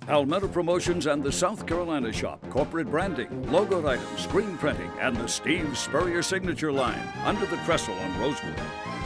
Palmetto Promotions and the South Carolina Shop, corporate branding, logo items, screen printing, and the Steve Spurrier signature line under the trestle on Rosewood.